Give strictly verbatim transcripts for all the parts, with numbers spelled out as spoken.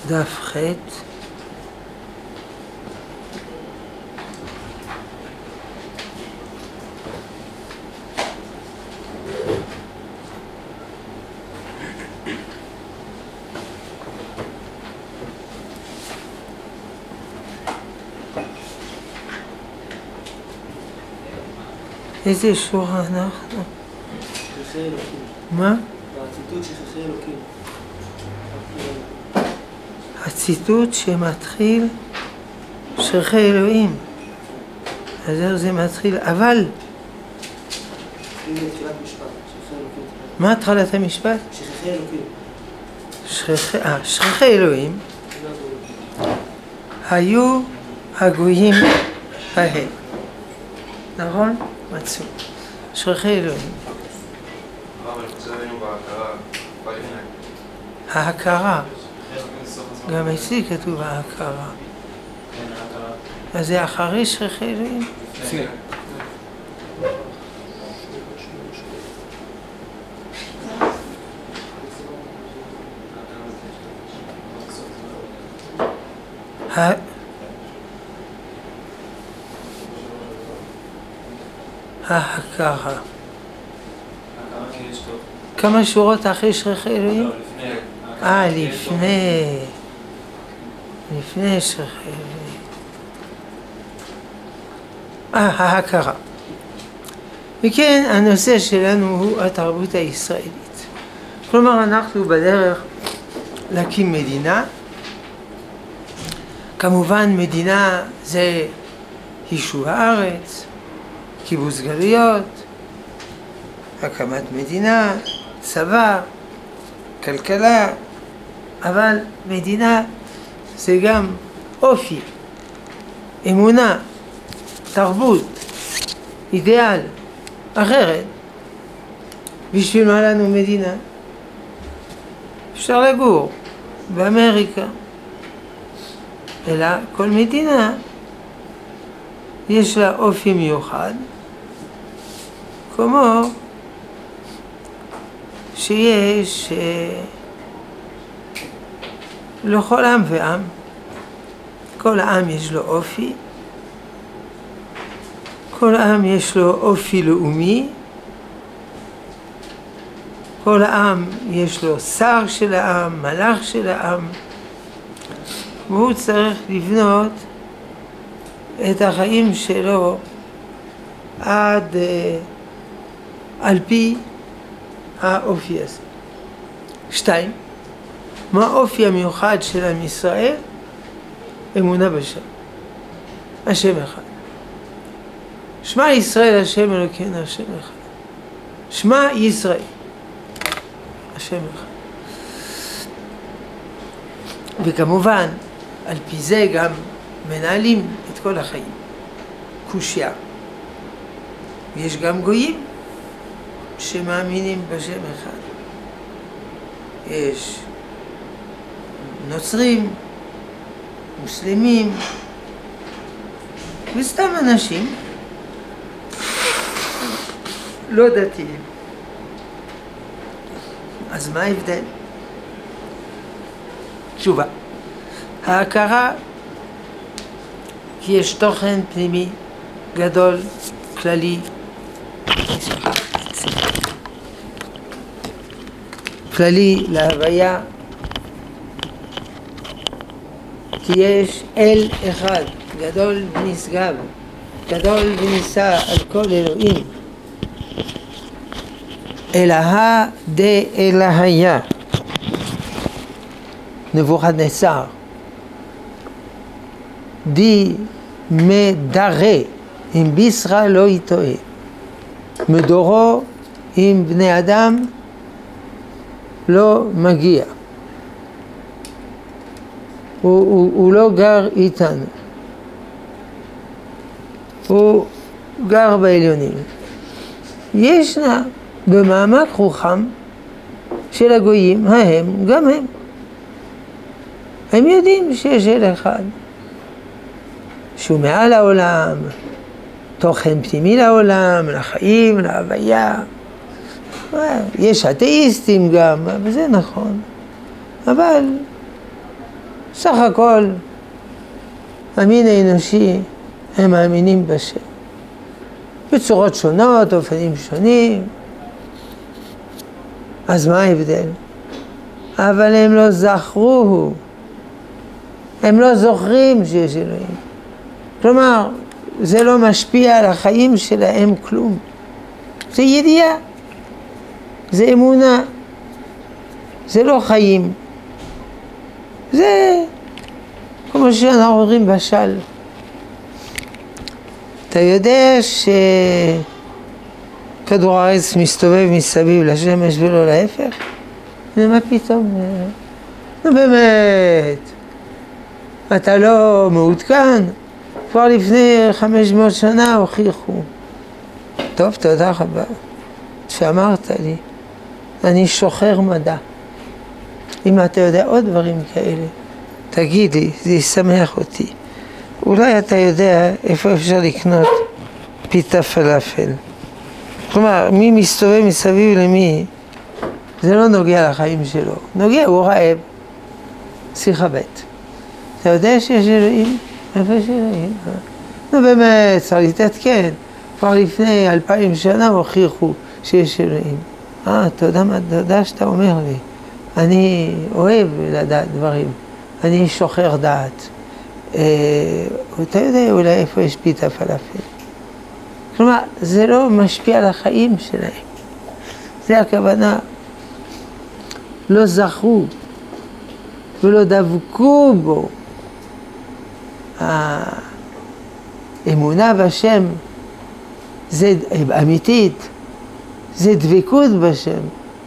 דף ח' איזה שורה אנחנו? שכחי אלוקים. מה? הציטוט שכחי אלוקים. הציטוט שמתחיל שכחי אלוהים. אז איך זה מתחיל? אבל... הנה תחילת משפט, שכחי אלוקים. מה התחלת המשפט? שכחי אלוקים. שכחי... אה, שכחי אלוהים היו הגויים ההם. נכון? מצאו. שכחי אלוהים. ההכרה. גם אצלי כתוב ההכרה. אז זה אחרי שכחי אלוהים? לפני. ההכרה. כמה שורות אחרי שכחי אלוהים? אה, לפני. לפני שכחי אלוהים. אה, ההכרה. וכן, הנושא שלנו הוא התרבות הישראלית. כלומר, אנחנו בדרך להקים מדינה. כמובן, מדינה זה יישוב הארץ, קיבוץ גלויות, הקמת מדינה, צבא, כלכלה, אבל מדינה זה גם אופי, אמונה, תרבות, אידיאל, אחרת. בשביל מה לנו מדינה? אפשר לגור באמריקה, אלא כל מדינה יש לה אופי מיוחד, כמו שיש לכל עם ועם, כל עם יש לו אופי, כל עם יש לו אופי לאומי, כל עם יש לו שר של העם, מלאך של העם, והוא צריך לבנות את החיים שלו עד אה, על פי האופי הזה. שתיים, מה האופי המיוחד של עם ישראל? אמונה בשם, השם אחד. שמע ישראל השם אלוקינו השם אחד. שמע ישראל השם אחד. וכמובן על פי זה גם מנהלים את כל החיים. קושיה. יש גם גויים שמאמינים בשם אחד. יש נוצרים, מוסלמים, וסתם אנשים לא דתיים. אז מה ההבדל? תשובה. ההכרה כי יש תוכן פנימי גדול, כללי, כללי להוויה, כי יש אל אחד, גדול ונשגב, גדול ונישא על כל אלוהים, אלוהה דאלוהיה, נבוכדנצר, די מדרה, אם בישרה לא יטועה, מדורו עם בני אדם לא מגיע, הוא, הוא, הוא לא גר איתנו, הוא גר בעליונים. ישנה במעמק רוחם של הגויים ההם, גם הם. הם יודעים שיש אל אחד, שהוא מעל העולם, תוכן פנימי לעולם, לחיים, להוויה. יש אתאיסטים גם, וזה נכון. אבל סך הכל, המין האנושי, הם מאמינים בשם. בצורות שונות, אופנים שונים. אז מה ההבדל? אבל הם לא זכרו, הם לא זוכרים שיש אלוהים. כלומר, זה לא משפיע על החיים שלהם כלום. זה ידיעה, זה אמונה, זה לא חיים. זה כמו שאנחנו אומרים בשל. אתה יודע שכדור הארץ מסתובב מסביב לשמש ולא להפך? מה פתאום? נו באמת, אתה לא מעודכן? כבר לפני חמש מאות שנה הוכיחו. טוב, תודה רבה שאמרת לי. אני שוחר מדע. אם אתה יודע עוד דברים כאלה, תגיד לי, זה ישמח אותי. אולי אתה יודע איפה אפשר לקנות פיתה פלאפל. כלומר, מי מסתובב מסביב למי, זה לא נוגע לחיים שלו. נוגע, הוא רעב. שיחה בית. אתה יודע שיש אלוהים? איפה יש אלוהים? נו באמת, צריך להתעדכן. כבר לפני אלפיים שנה הוכיחו שיש אלוהים. אה, אתה יודע מה, אתה יודע שאתה אומר לי. אני אוהב לדעת דברים. אני שוחר דעת. אה, אתה יודע אולי איפה יש פיתה פלאפל. כלומר, זה לא משפיע על החיים שלהם. זה הכוונה. לא זכו ולא דבקו בו. האמונה בשם זה אמיתית, זה דבקות בשם.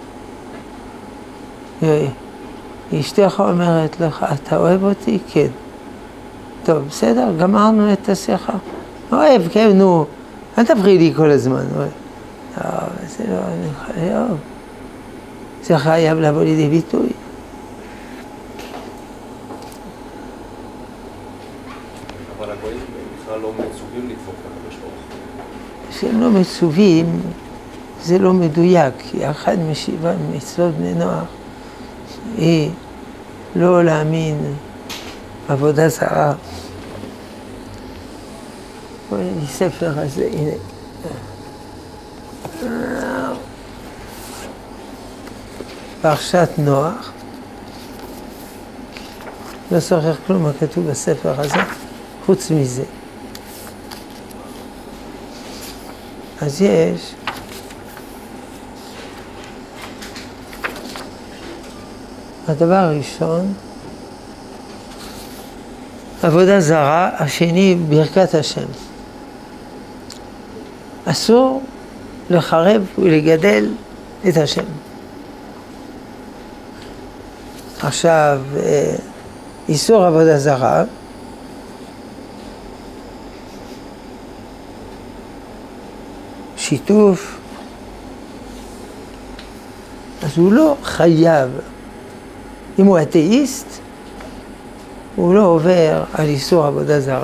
אשתך אומרת לך, אתה אוהב אותי? כן. טוב, בסדר, גמרנו את השיחה. אוהב, כן, נו, אל תפריעי לי כל הזמן. אוהב. לא, זה לא, אני חייב. זה חייב לבוא לידי ביטוי. אבל הגויים בכלל לא מצווים לדבוק לקדוש ברוך הוא. כשהם לא מצווים, זה לא מדויק, כי אחד משבע מצוות בני נוח היא לא להאמין עבודה זרה. בואי לי ספר הזה, הנה. פרשת נוח. לא שוכח כלום מה כתוב בספר הזה, חוץ מזה. אז יש הדבר הראשון, עבודה זרה, השני ברכת השם. אסור לחרב ולגדל את השם. עכשיו, איסור עבודה זרה, שיתוף, אז הוא לא חייב. אם הוא אתאיסט, הוא לא עובר על איסור עבודה זרה.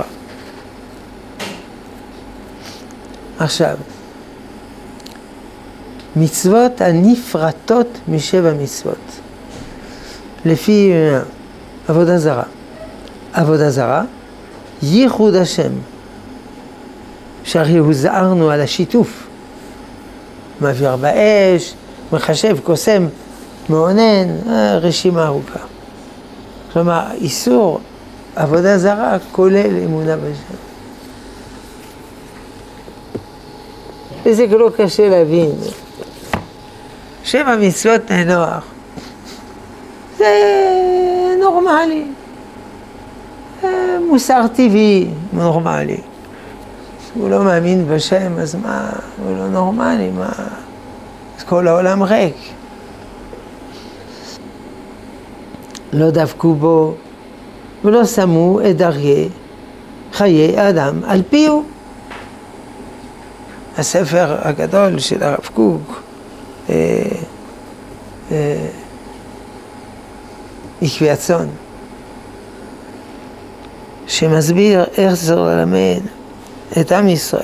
עכשיו, מצוות הנפרטות משבע מצוות. לפי עבודה זרה. עבודה זרה, ייחוד השם. שהרי הוזהרנו על השיתוף. מעביר באש, מחשב, קוסם, מעונן, רשימה ארוכה. כלומר, איסור עבודה זרה כולל אמונה בשם. וזה לא קשה להבין. שבע מצוות בני נוח. זה נורמלי. מוסר טבעי, נורמלי. הוא לא מאמין בשם, אז מה? הוא לא נורמלי, מה? אז כל העולם ריק. לא דבקו בו, ולא שמו את דרכי חיי האדם על פיהו. הספר הגדול של הרב קוק, אה, אה, עקבי הצאן, שמסביר איך זה ללמד את עם ישראל.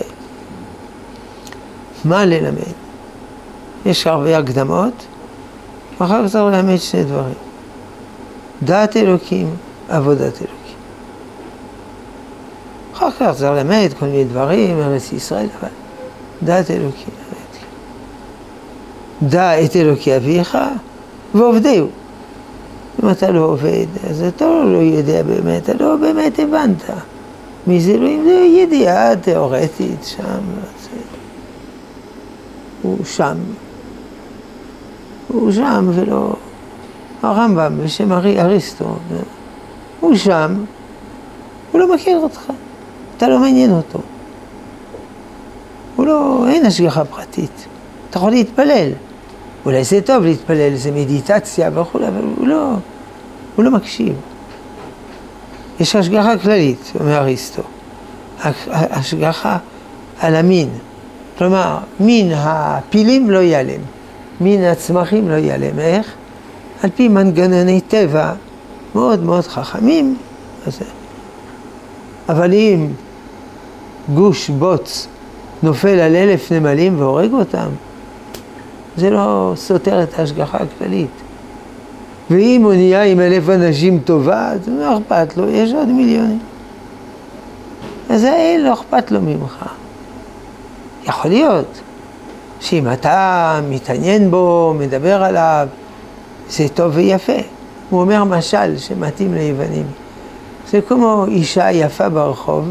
מה ללמד? יש הרבה הקדמות, ואחר כך צריך ללמד שני דברים. דעת אלוקים, עבודת אלוקים. אחר כך צריך למד כל מיני דברים, ארץ ישראל, אבל דעת אלוקים. דע את אלוקי אביך ועובדהו. אם אתה לא עובד, אז אתה לא יודע באמת, אתה לא באמת הבנת. מי זה אלוהים? זה ידיעה תיאורטית שם. הוא שם. הוא שם ולא... הרמב"ם בשם אריסטו, הוא שם, הוא לא מכיר אותך, אתה לא מעניין אותו. הוא לא... אין השגחה פרטית. אתה יכול להתפלל. אולי זה טוב להתפלל, זה מדיטציה וכו', אבל הוא לא... הוא לא מקשיב. יש השגחה כללית, אומר אריסטו. השגחה על המין. כלומר, מין הפילים לא ייעלם, מין הצמחים לא ייעלם. איך? על פי מנגנוני טבע מאוד מאוד חכמים. אבל אם גוש בוץ נופל על אלף נמלים והורג אותם, זה לא סותר את ההשגחה הכללית. ואם הוא נהיה עם אלף אנשים טובה, זה לא אכפת לו, יש עוד מיליונים. אז האל לא אכפת לו ממך. יכול להיות שאם אתה מתעניין בו, מדבר עליו, זה טוב ויפה. הוא אומר משל שמתאים ליוונים. זה כמו אישה יפה ברחוב,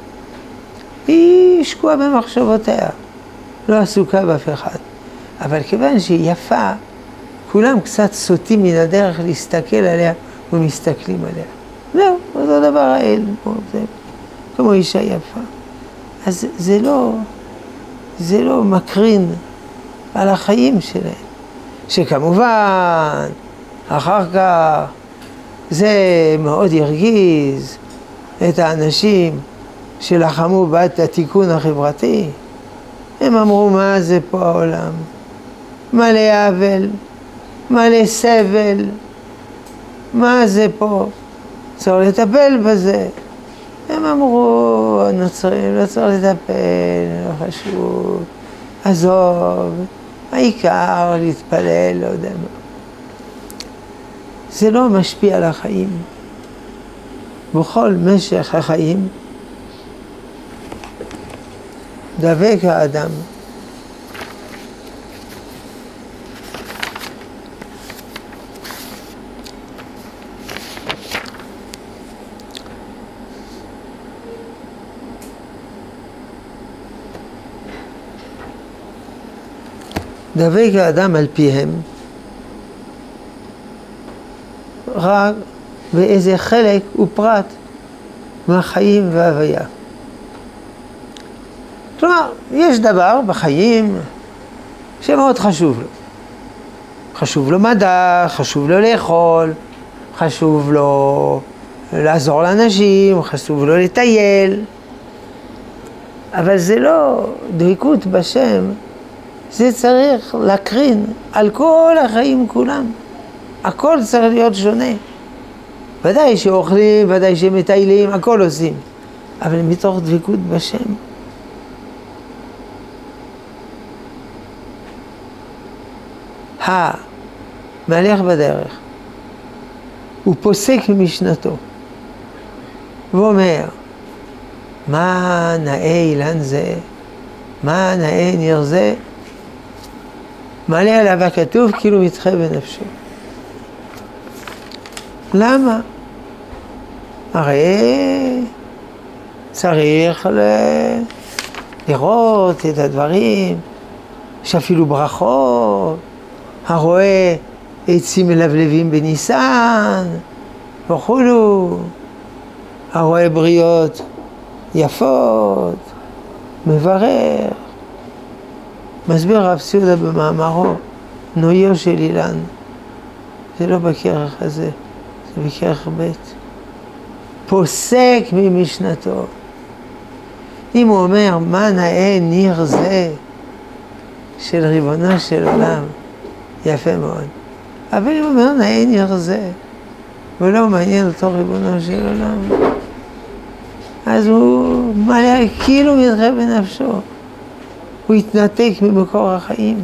היא שקועה במחשבותיה, לא עסוקה באף אחד. אבל כיוון שהיא יפה, כולם קצת סוטים מן הדרך להסתכל עליה ומסתכלים עליה. זהו, אותו דבר האל, זה כמו אישה יפה. אז זה לא, זה לא מקרין על החיים שלהם. שכמובן, אחר כך, זה מאוד ירגיז את האנשים שלחמו בעד התיקון החברתי. הם אמרו, מה זה פה העולם? מלא עוול, מלא סבל, מה זה פה? צריך לטפל בזה. הם אמרו, הנוצרים, לא צריך לטפל, לא חשוב, עזוב, העיקר להתפלל, לא יודע מה. זה לא משפיע על החיים. בכל משך החיים דבק האדם דבק האדם על פיהם רק באיזה חלק ופרט מהחיים וההוויה. כלומר, יש דבר בחיים שמאוד חשוב לו. חשוב לו מדע, חשוב לו לאכול, חשוב לו לעזור לאנשים, חשוב לו לטייל. אבל זה לא דבקות בשם, זה צריך להקרין על כל החיים כולם. הכל צריך להיות שונה. ודאי שאוכלים, ודאי שמטיילים, הכל עושים. אבל מתוך דבקות בשם. המהלך בדרך, הוא פוסק ממשנתו, ואומר, מה נאה אילן זה, מה נאה ניר זה, מעלה עליו הכתוב כאילו מתחבא בנפשו. למה? הרי צריך ל... לראות את הדברים, יש אפילו ברכות, הרואה עצים מלבלבים בניסן, וכולו, הרואה בריות יפות, מברך. מסביר רב סיודה במאמרו, נויו של אילן, זה לא בכרך הזה, זה בכרך ב', פוסק ממשנתו. אם הוא אומר, מה נאה ניר זה של ריבונו של עולם, יפה מאוד. אבל אם הוא אומר, נאה ניר זה, ולא מעניין אותו ריבונו של עולם, אז הוא מלא כאילו מתחבא בנפשו. הוא התנתק ממקור החיים.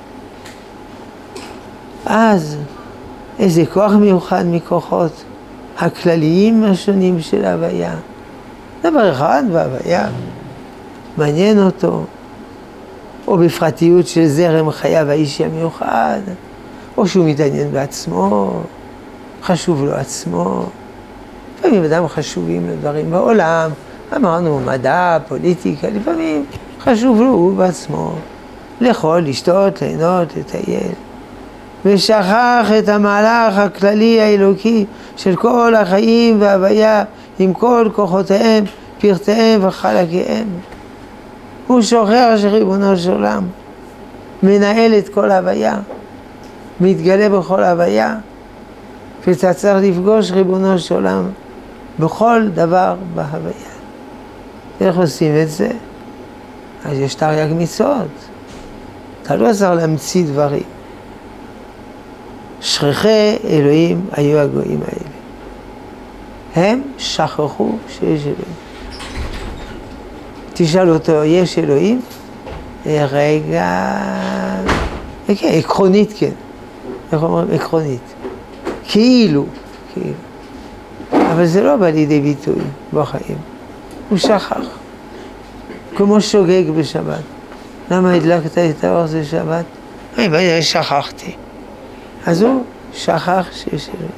אז איזה כוח מיוחד מכוחות הכלליים השונים של ההוויה. דבר אחד בהוויה, מעניין אותו, או בפרטיות של זרם חייו האישי המיוחד, או שהוא מתעניין בעצמו, חשוב לו עצמו. לפעמים אדם חשובים לדברים בעולם, אמרנו מדע, פוליטיקה, לפעמים חשוב לו הוא בעצמו, לאכול, לשתות, ליהנות, לטייל. ושכח את המהלך הכללי האלוקי של כל החיים וההוויה עם כל כוחותיהם, פרטיהם וחלקיהם. הוא שוכח שריבונו של עולם מנהל את כל ההוויה, מתגלה בכל ההוויה, ואתה צריך לפגוש ריבונו של עולם בכל דבר בהוויה. איך עושים את זה? אז יש תרי"ג מצוות. אתה לא צריך להמציא דברים. שכחי אלוהים היו הגויים האלה. הם שכחו שיש אלוהים. תשאל אותו, יש אלוהים? רגע... כן, עקרונית כן. איך אומרים? עקרונית. כאילו, כאילו. אבל זה לא בא לידי ביטוי בחיים. הוא שכח. כמו שוגג בשבת. למה הדלקת את האור זה שבת? אני שכחתי. אז הוא שכח שיש אלוהים.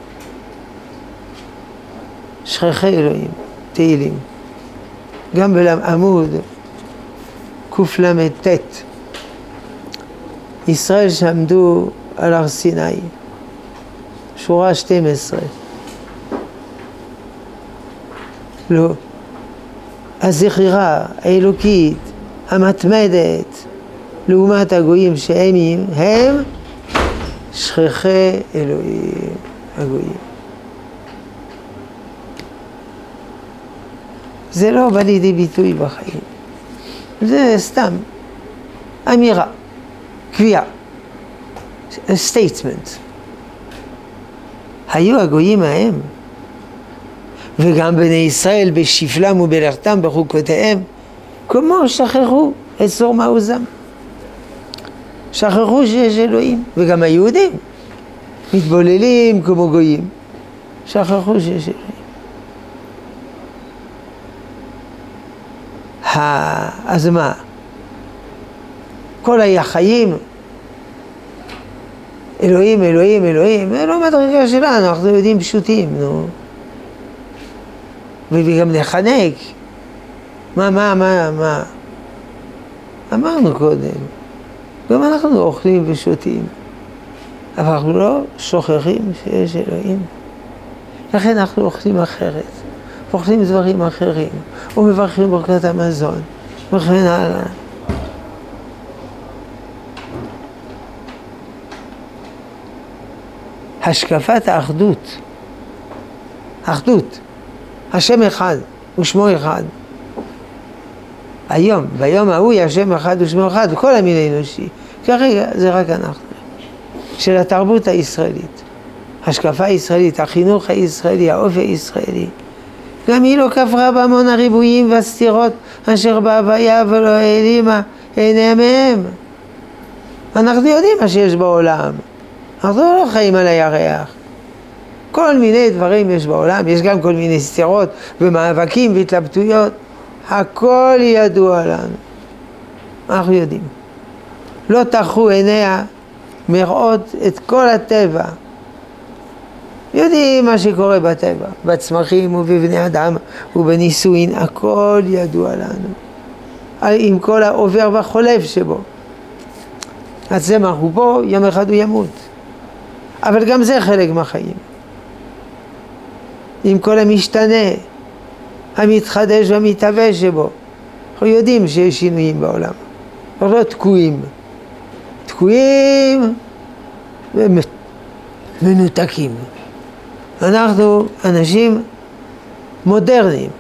שכחי אלוהים, תהילים. גם בעמוד קל"ט. ישראל שעמדו על הר סיני. שורה שתים עשרה. לא. הזכירה האלוקית, המתמדת, לעומת הגויים שהם הם שכחי אלוהים הגויים. זה לא בא לידי ביטוי בחיים. זה סתם אמירה, קביעה, סטייטמנט. היו הגויים ההם, וגם בני ישראל בשפלם ובלכתם בחוקותיהם, כמו שכחו את צור מעוזם. שכחו שיש אלוהים, וגם היהודים מתבוללים כמו גויים. שכחו שיש אלוהים. אז מה? כל החיים, אלוהים, אלוהים, אלוהים, זה לא מדרגה שלנו, אנחנו יודעים פשוטים, נו. וגם נחנק. מה, מה, מה, מה? אמרנו קודם, גם אנחנו אוכלים ושותים, אבל אנחנו לא שוכחים שיש אלוהים. לכן אנחנו אוכלים אחרת, אוכלים דברים אחרים, ומברכים ברכת המזון, וכן הלאה. השקפת האחדות, אחדות, השם אחד ושמו אחד. היום, ביום ההוא השם אחד ושמו אחד, כל המין האנושי. כרגע זה רק אנחנו. של התרבות הישראלית, השקפה הישראלית, החינוך הישראלי, האופי הישראלי. גם היא לא כפרה בהמון הריבועים והסתירות אשר בהוויה ולא העלימה עיניהם מהם. אנחנו יודעים מה שיש בעולם. אנחנו לא חיים על הירח. כל מיני דברים יש בעולם, יש גם כל מיני סתירות ומאבקים והתלבטויות. הכל ידוע לנו. אנחנו יודעים. לא תחו עיניה מראות את כל הטבע. יודעים מה שקורה בטבע, בצמחים ובבני אדם ובנישואין, הכל ידוע לנו. עם כל העובר והחולף שבו. הצמח הוא פה, יום אחד הוא ימות. אבל גם זה חלק מהחיים. עם כל המשתנה, המתחדש והמתהווה שבו. אנחנו יודעים שיש שינויים בעולם. אנחנו לא תקועים. תקועים ומנותקים. אנחנו אנשים מודרניים.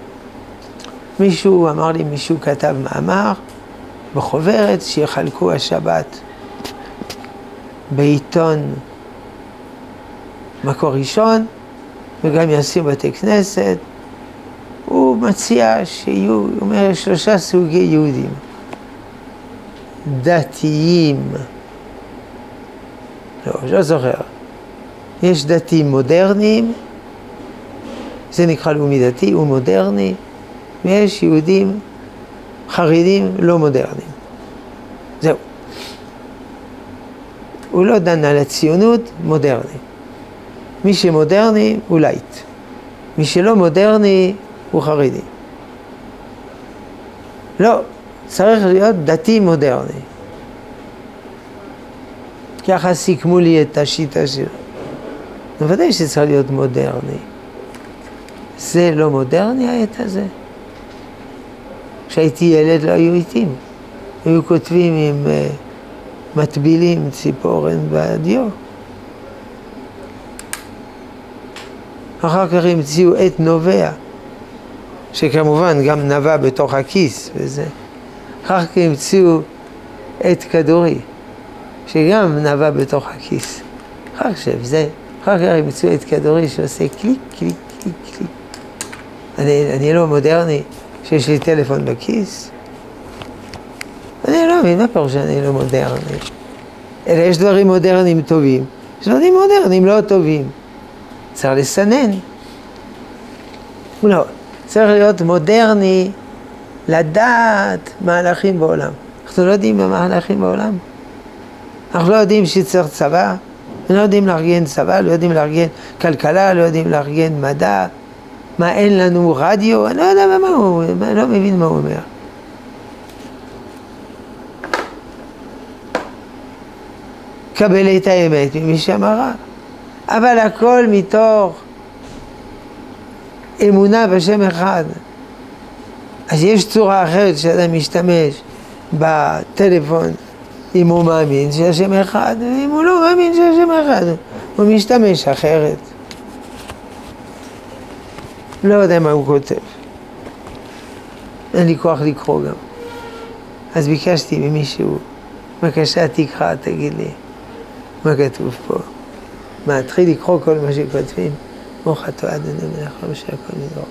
מישהו אמר לי, מישהו כתב מאמר בחוברת שיחלקו השבת בעיתון מקור ראשון, וגם יעשו בתי כנסת. הוא מציע שיהיו, הוא אומר, שלושה סוגי יהודים. דתיים. לא, לא זוכר. יש דתיים מודרניים, זה נקרא לאומי דתי, הוא מודרני, ויש יהודים חרדים לא מודרניים. זהו. הוא לא דן על הציונות, מודרני. מי שמודרני הוא לייט. מי שלא מודרני הוא חרדי. לא, צריך להיות דתי מודרני. ככה סיכמו לי את השיטה שלו. בוודאי שצריך להיות מודרני. זה לא מודרני העת הזה. כשהייתי ילד לא היו עיתים. היו כותבים עם uh, מטבילים, ציפורן והדיו. אחר כך המציאו עת נובע, שכמובן גם נבע בתוך הכיס וזה. אחר כך המציאו עת כדורי, שגם נבע בתוך הכיס. אחר כך זה, אחר כך המציאו עת כדורי שעושה קליק, קליק, קליק, קליק. אני, אני לא מודרני שיש לי טלפון בכיס. אני לא מבין מה פירוש שאני לא מודרני. אלא יש דברים מודרניים טובים, יש דברים מודרניים לא טובים. צריך לסנן. לא, צריך להיות מודרני, לדעת מהלכים בעולם. אנחנו לא יודעים מה מהלכים בעולם. אנחנו לא יודעים שצריך צבא, לא יודעים לארגן צבא, לא יודעים לארגן כלכלה, לא יודעים לארגן מדע. מה, אין לנו רדיו? אני לא יודע מה הוא, אני לא מבין מה הוא אומר. קבל את האמת ממי שאמרה. אבל הכל מתוך אמונה בשם אחד. אז יש צורה אחרת שאדם משתמש בטלפון אם הוא מאמין שהשם אחד, ואם הוא לא מאמין שהשם אחד, הוא משתמש אחרת. לא יודע מה הוא כותב. אין לי כוח לקרוא גם. אז ביקשתי ממישהו, בבקשה תקרא, תגיד לי מה כתוב פה. מה, התחיל לקרוא כל מה שכותבים? ברוך אתה אדוני מלך העולם שהכל נברא.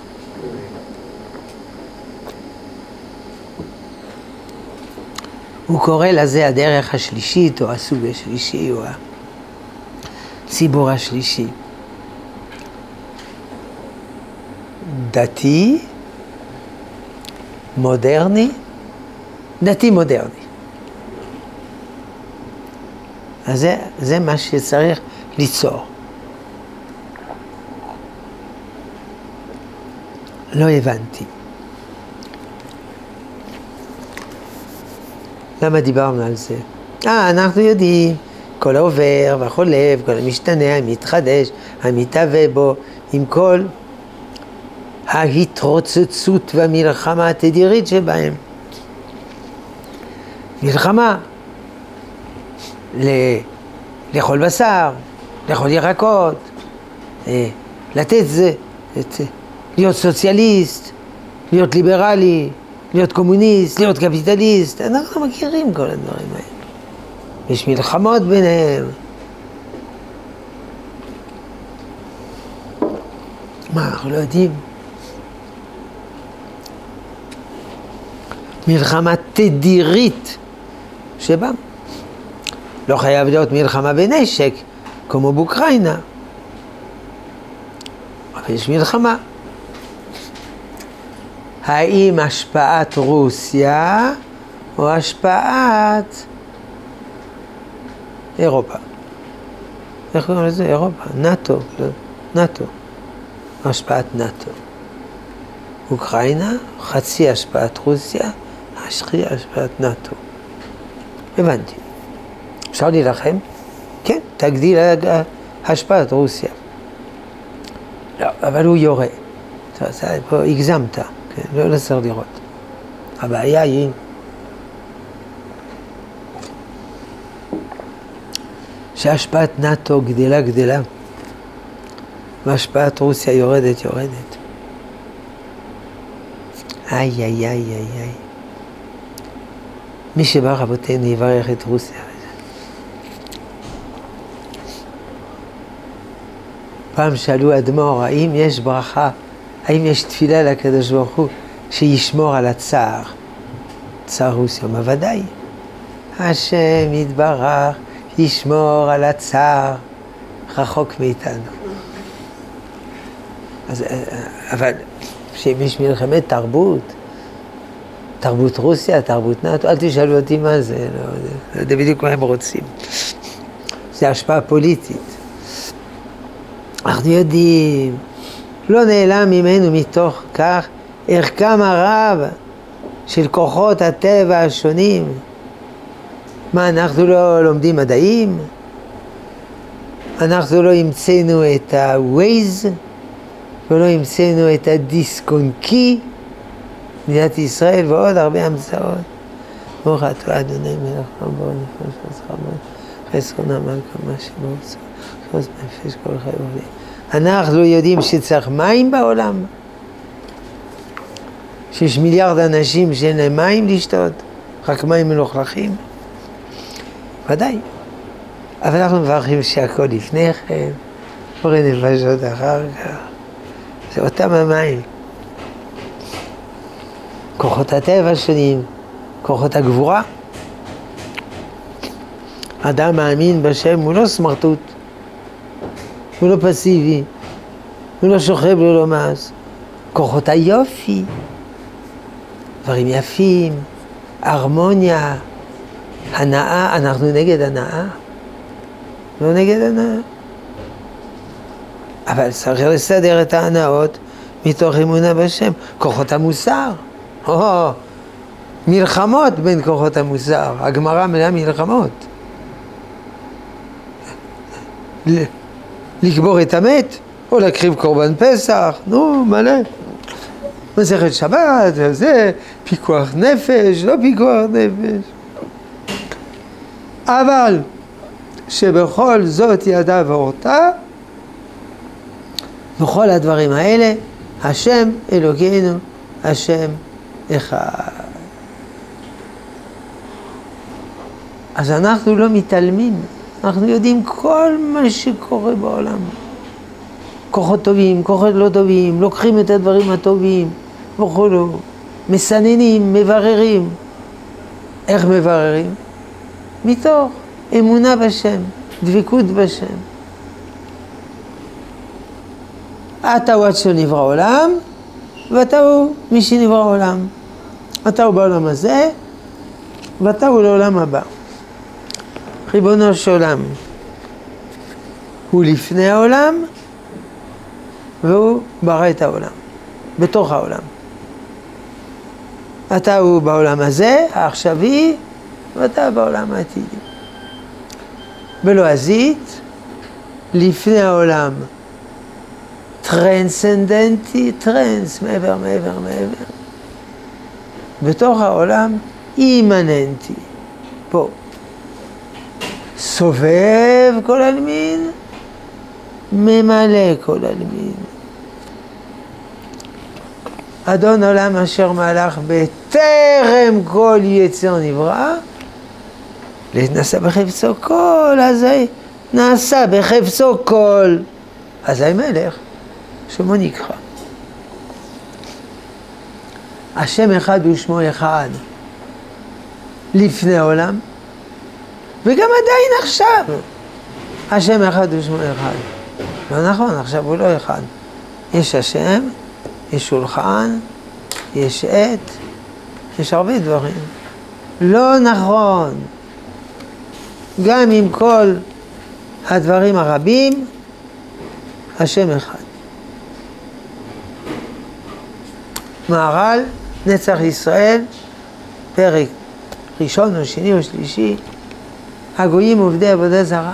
הוא קורא לזה הדרך השלישית, או הסוג השלישי, או הציבור השלישי. דתי, מודרני, דתי מודרני. אז זה, זה מה שצריך ליצור. לא הבנתי. למה דיברנו על זה? אה, אנחנו יודעים, כל העובר והחולף, כל המשתנה, המתחדש, המתהווה בו, עם כל ההתרוצצות והמלחמה התדירית שבהם. מלחמה ל... לאכול בשר, לאכול ירקות, לתת זה, להיות סוציאליסט, להיות ליברלי, להיות קומוניסט, להיות קפיטליסט. אנחנו מכירים כל הדברים האלה. יש מלחמות ביניהם. מה, אנחנו לא יודעים? מלחמה תדירית שבה לא חייב להיות מלחמה בנשק, כמו באוקראינה. אבל יש מלחמה. האם השפעת רוסיה או השפעת אירופה? איך קוראים לזה? אירופה, נאטו, נאטו. השפעת נאטו. אוקראינה, חצי השפעת רוסיה, חצי השפעת נאטו. הבנתי. אפשר להילחם? כן, תגדיל השפעת רוסיה. לא, אבל הוא יורה. פה הגזמת, כן, לא לצר לראות. הבעיה היא שהשפעת נאטו גדלה גדלה, והשפעת רוסיה יורדת יורדת. איי איי איי איי איי. מי שבא רבותינו יברך את רוסיה. פעם שאלו אדמו"ר, האם יש ברכה, האם יש תפילה לקדוש ברוך הוא שישמור על הצער, צער רוסיה? מה ודאי? השם יתברך ישמור על הצער רחוק מאיתנו. אז, אבל כשיש מלחמת תרבות, תרבות רוסיה, תרבות נאט"ו, אל תשאלו אותי מה זה, לא, לא יודע בדיוק מה הם רוצים. זה השפעה פוליטית. אנחנו יודעים, לא נעלם ממנו מתוך כך ערכם הרב של כוחות הטבע השונים. מה, אנחנו לא לומדים מדעים? אנחנו לא המצאנו את ה-Waze ולא המצאנו את הדיסק-און-קי, מדינת ישראל ועוד הרבה המצאות. ברוך אתה אדוני מלך העולם נפש וזכרנו חסרונה מלכה מה שמורצה חוץ נפש כל חי ובלי. אנחנו יודעים שצריך מים בעולם, שיש מיליארד אנשים שאין להם מים לשתות, רק מים מלוכלכים. ודאי. אבל אנחנו מברכים שהכל לפני כן, בורא נפשות אחר כך. זה אותם המים. כוחות הטבע שונים, כוחות הגבורה. אדם מאמין בשם הוא לא סמרטוט, הוא לא פסיבי, הוא לא שוכב ללא מעש. כוחות היופי, דברים יפים, הרמוניה, הנאה, אנחנו נגד הנאה, לא נגד הנאה. אבל צריך לסדר את ההנאות מתוך אמונה בשם. כוחות המוסר, או, מלחמות בין כוחות המוסר, הגמרא מלאה מלחמות. לקבור את המת, או להקריב קורבן פסח, נו, מלא. מסכת שבת, זה פיקוח נפש, לא פיקוח נפש. אבל שבכל זאת ידע והורתה, בכל הדברים האלה, השם אלוקינו, השם אחד. אז אנחנו לא מתעלמים, אנחנו יודעים כל מה שקורה בעולם. כוחות טובים, כוחות לא טובים, לוקחים את הדברים הטובים, וכולו, מסננים, מבררים. איך מבררים? מתוך אמונה בשם, דבקות בשם. אתה הוא עד שנברא עולם, ואתה הוא מי שנברא עולם. אתה הוא בעולם הזה, ואתה הוא לעולם הבא. ריבונו של עולם הוא לפני העולם, והוא ברא את העולם, בתוך העולם. אתה הוא בעולם הזה, העכשווי, ואתה בעולם העתידי. בלועזית, לפני העולם, טרנסנדנטי, טרנס, מעבר, מעבר, מעבר. בתוך העולם, אימננטי, פה. סובב כל אלמין, ממלא כל אלמין. אדון עולם אשר מלך בטרם כל יצר נברא, נעשה בחפצו כל, אזי נעשה בחפצו כל, אזי מלך, שמו נקרא. השם אחד ושמו אחד לפני העולם, וגם עדיין עכשיו השם אחד ושמו אחד. לא נכון, עכשיו הוא לא אחד. יש השם, יש שולחן, יש עת, יש הרבה דברים. לא נכון. גם עם כל הדברים הרבים, השם אחד. מהר"ל, נצח ישראל, פרק ראשון או שני או שלישי, הגויים עובדי עבודה זרה.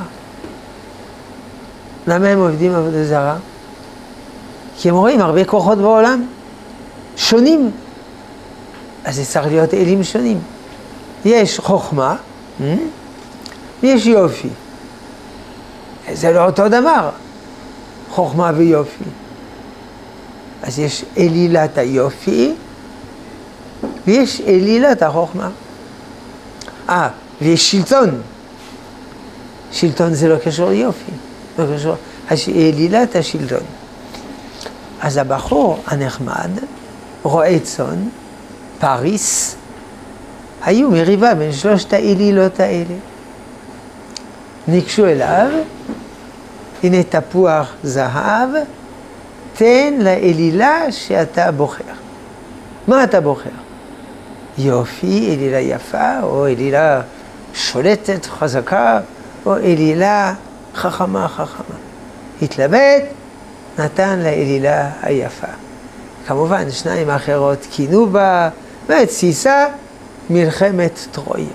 למה הם עובדים עבודה זרה? כי הם רואים הרבה כוחות בעולם, שונים. אז זה צריך להיות אלים שונים. יש חוכמה, ויש יופי. זה לא אותו דבר, חוכמה ויופי. אז יש אלילת היופי, ויש אלילת החוכמה. אה, ויש שלטון. שלטון זה לא קשור ליופי, לא קשור, אלילת השלטון. אז הבחור הנחמד, רועה צאן, פריס, היו מריבה בין שלושת האלילות האלה. ניגשו אליו, הנה תפוח זהב, תן לאלילה שאתה בוחר. מה אתה בוחר? יופי, אלילה יפה, או אלילה שולטת, חזקה, או אלילה חכמה, חכמה. התלבט, נתן לאלילה היפה. כמובן, שניים אחרות קינו בה, והתסיסה מלחמת טרויה.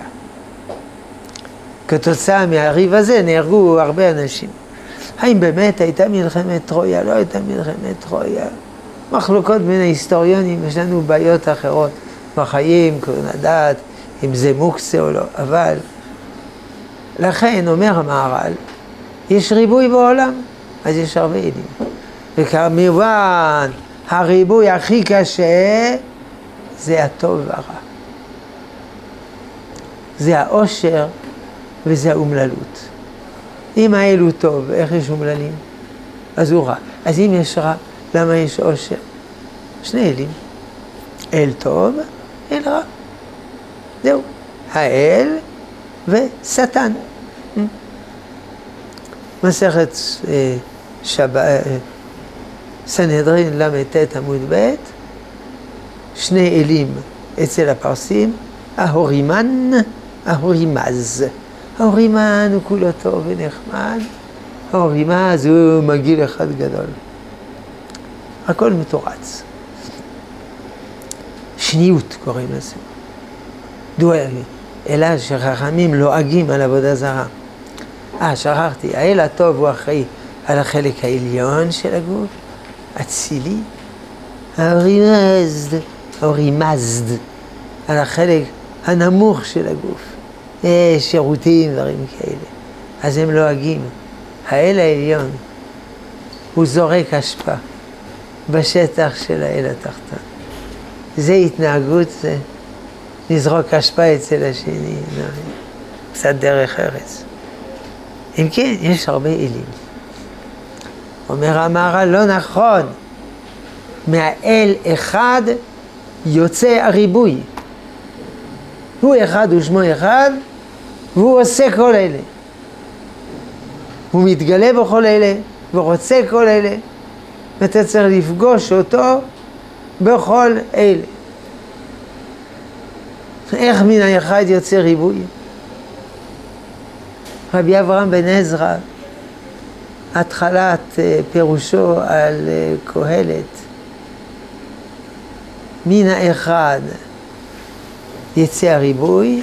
כתוצאה מהריב הזה נהרגו הרבה אנשים. האם באמת הייתה מלחמת טרויה? לא הייתה מלחמת טרויה. מחלוקות בין ההיסטוריונים, יש לנו בעיות אחרות בחיים, כמו לדעת אם זה מוקצה או לא. אבל לכן, אומר המהר"ל, יש ריבוי בעולם, אז יש הרבה עדים. וכמובן, הריבוי הכי קשה זה הטוב והרע. זה העושר וזה האומללות. אם האלו טוב, איך יש אומללים? אז הוא רע. אז אם יש רע, למה יש עושר? שני אלים. אל טוב, אל רע. זהו. האל ושטן. מסכת אה, שב... אה, סנהדרין למ"ט עמוד ב', שני אלים אצל הפרסים, ההורימן, ההורימז. ההורימן הוא כולו טוב ונחמד, ההורימז הוא מגעיל אחד גדול. הכל מתורץ. שניות קוראים לזה. דו אלא שחכמים לועגים על עבודה זרה. אה, שכחתי, האל הטוב הוא אחראי על החלק העליון של הגוף, אצילי, ההורימזד, ההורימזד, על החלק הנמוך של הגוף. יש שירותים, דברים כאלה. אז הם לועגים. האל העליון, הוא זורק אשפה בשטח של האל התחתון. זה התנהגות, זה לזרוק אשפה אצל השני, קצת דרך ארץ. אם כן, יש הרבה אלים. אומר המהר"ל, לא נכון. מהאל אחד יוצא הריבוי. הוא אחד ושמו אחד, והוא עושה כל אלה. הוא מתגלה בכל אלה, ורוצה כל אלה, ואתה צריך לפגוש אותו בכל אלה. איך מן האחד יוצא ריבוי? רבי אברהם בן עזרא, התחלת פירושו על קהלת, מן האחד יצא הריבוי,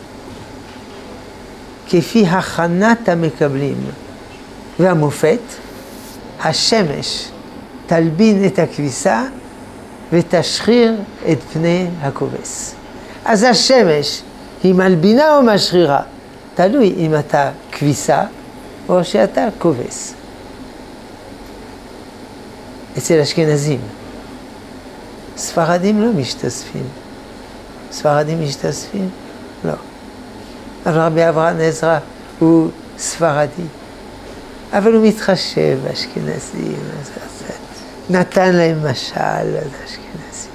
כפי הכנת המקבלים והמופת, השמש תלבין את הכביסה ותשחיר את פני הכובס. אז השמש היא מלבינה או משחירה? תלוי אם אתה כביסה או שאתה כובס. אצל אשכנזים, ספרדים לא משתספים. ספרדים משתספים? לא. אבל רבי אברהם עזרא הוא ספרדי. אבל הוא מתחשב באשכנזים. נתן להם משל על אשכנזים.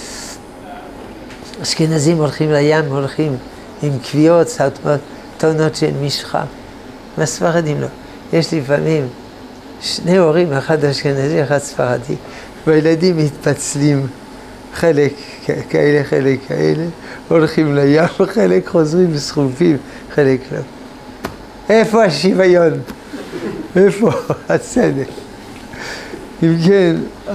אשכנזים הולכים לים, הולכים עם קביעות, טונות של משחה. והספרדים לא. יש לפעמים שני הורים, אחד אשכנזי, אחד ספרדי, והילדים מתפצלים, חלק כאלה, חלק כאלה, הולכים לים, חלק חוזרים סחופים, חלק לא. איפה השוויון? איפה הצדק? אם כן,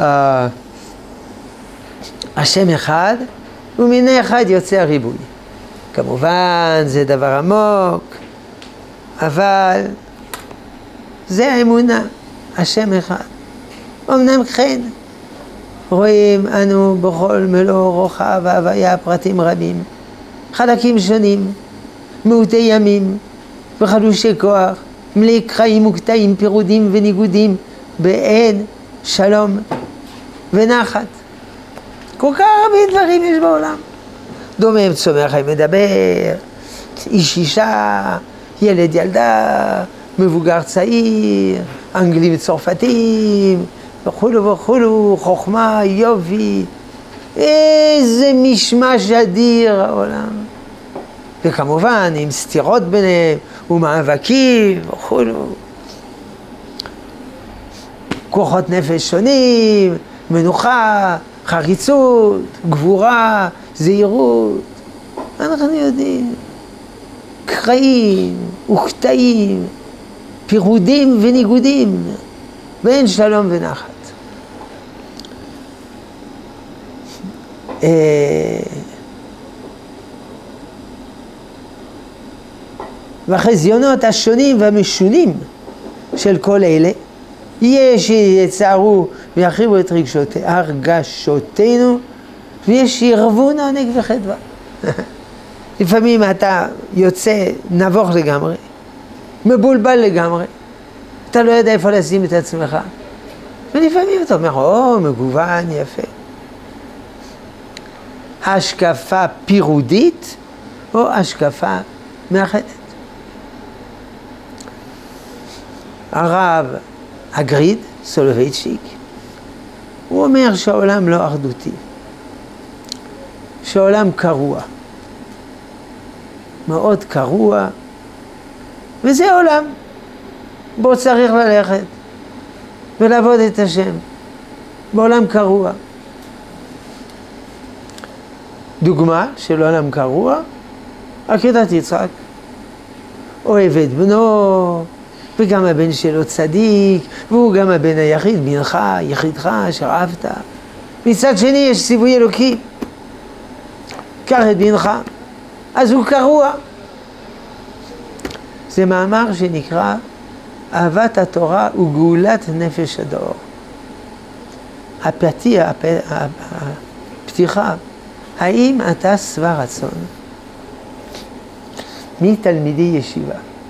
השם אחד, ומיני אחד יוצא הריבוי. כמובן, זה דבר עמוק, אבל זה האמונה, השם אחד. אמנם כן, רואים אנו בכל מלוא רוחב והוויה פרטים רבים, חלקים שונים, מעוטי ימים וחלושי כוח, מלאי קרעים וקטעים, פירודים וניגודים, באין שלום ונחת. כל כך הרבה דברים יש בעולם. דומם צומח מדבר, איש אישה, ילד ילדה, מבוגר צעיר, אנגלים צרפתים, וכולו וכולו, חוכמה, יופי, איזה משמש אדיר העולם. וכמובן עם סתירות ביניהם ומאבקים וכולו. כוחות נפש שונים, מנוחה, חריצות, גבורה, זהירות. אנחנו יודעים, קרעים וקטעים, פירודים וניגודים, בין שלום ונחת. והחזיונות השונים והמשונים של כל אלה, יש שיצערו ויחריבו את רגשות, הרגשותינו, ויש שירבון עונג וחדווה. לפעמים אתה יוצא נבוך לגמרי, מבולבל לגמרי, אתה לא יודע איפה לשים את עצמך, ולפעמים אתה אומר, או, מגוון, יפה. השקפה פירודית או השקפה מאחדת. הרב הגריד, סולובייצ'יק, הוא אומר שהעולם לא אחדותי, שהעולם קרוע, מאוד קרוע, וזה עולם בו צריך ללכת ולעבוד את השם, בעולם קרוע. דוגמה של עולם קרוע, עקדת יצחק, אוהב את בנו, וגם הבן שלו צדיק, והוא גם הבן היחיד, בנך, יחידך, אשר אהבת. מצד שני יש ציווי אלוקי, קח את בנך, אז הוא קרוע. זה מאמר שנקרא אהבת התורה וגאולת נפש הדור. הפתיח, הפתיחה, האם אתה שבע רצון מתלמידי ישיבה?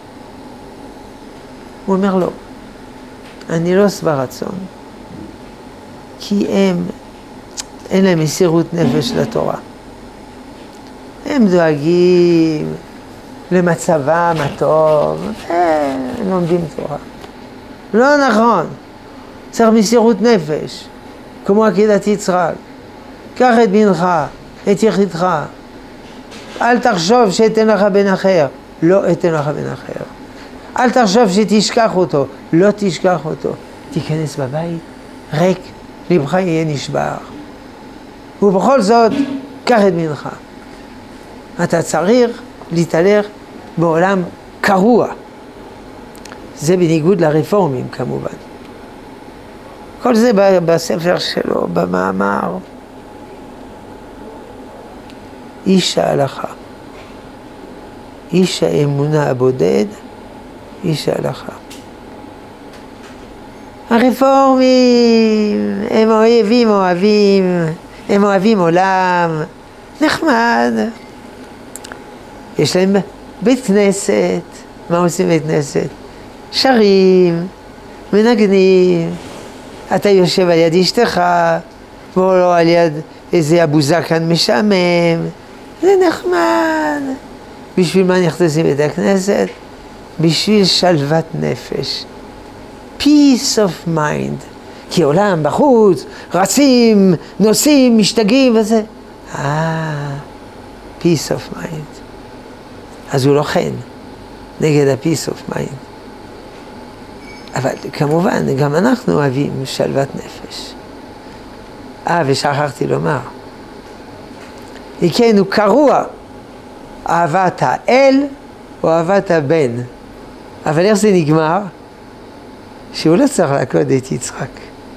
הוא אומר לו, אני לא שבע רצון, כי הם, אין להם מסירות נפש לתורה. הם דואגים למצבם הטוב, הם לומדים תורה. לא נכון, צריך מסירות נפש, כמו עקדת יצחק. קח את בנך, את יחידך, אל תחשוב שאתן לך בן אחר, לא אתן לך בן אחר. אל תחשוב שתשכח אותו, לא תשכח אותו. תיכנס בבית, ריק, לבך יהיה נשבר. ובכל זאת, קח את בנך. אתה צריך להתהלך בעולם קרוע. זה בניגוד לרפורמים כמובן. כל זה בספר שלו, במאמר. איש ההלכה, איש האמונה הבודד, איש ההלכה. הרפורמים הם אוהבים אוהבים, הם אוהבים עולם, נחמד. יש להם בית כנסת, מה עושים בית כנסת? שרים, מנגנים, אתה יושב על יד אשתך, ולא על יד איזה אבו זקן משעמם, זה נחמד. בשביל מה נכנסים לבית הכנסת? בשביל שלוות נפש. Peace of mind. כי עולם בחוץ, רצים, נוסעים, משתגעים וזה. אה, peace of mind. אז הוא לא חן נגד ה-peace of mind. אבל כמובן, גם אנחנו אוהבים שלוות נפש. אה, ושכחתי לומר. כן, הוא קרוע אהבת האל או אהבת הבן. אבל איך זה נגמר? שהוא לא צריך לעקוד את יצחק.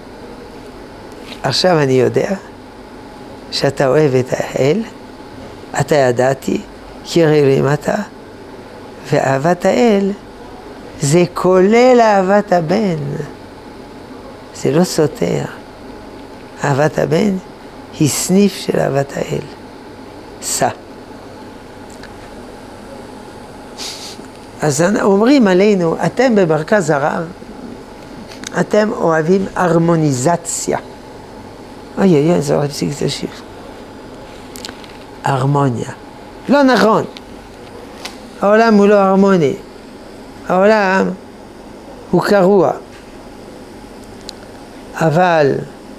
עכשיו אני יודע שאתה אוהב את האל, אתה ידעתי, כי אלוהים אתה, ואהבת האל זה כולל אהבת הבן. זה לא סותר. אהבת הבן היא סניף של אהבת האל. סע. אז אומרים עלינו, אתם במרכז הרב, אתם אוהבים הרמוניזציה. אוי אוי אוי, זה לא להפסיק את השיר. הרמוניה. לא נכון. העולם הוא לא הרמוני. העולם הוא קרוע. אבל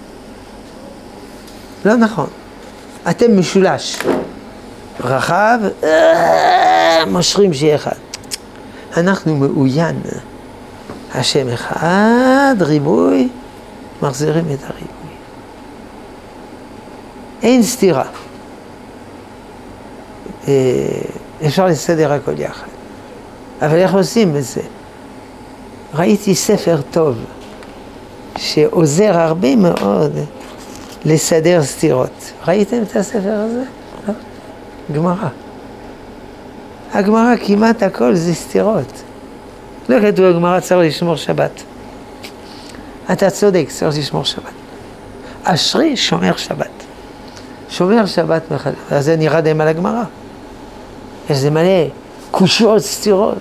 לא נכון. אתם משולש. רחב, מושכים שיהיה אחד. אנחנו מאוין. השם אחד, ריבוי, מחזירים את הריבוי. אין סתירה. אפשר לסדר הכל יחד. אבל איך עושים את זה? ראיתי ספר טוב, שעוזר הרבה מאוד לסדר סתירות. ראיתם את הספר הזה? לא? גמרא. הגמרא כמעט הכל זה סתירות. לא כתוב הגמרא צריך לשמור שבת. אתה צודק, צריך לשמור שבת. אשרי שומר שבת. שומר שבת מחלל. אז זה נראה די על הגמרא. יש זה מלא קושיות סתירות.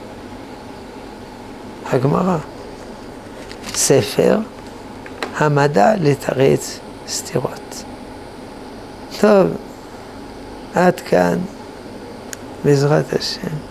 הגמרא. ספר המדע לתרץ סתירות. טוב, עד כאן, בעזרת השם.